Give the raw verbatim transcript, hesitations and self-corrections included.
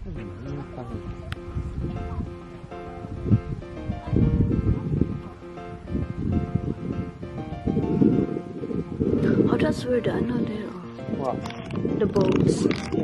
Oh, that's where the ano there. What? The boats.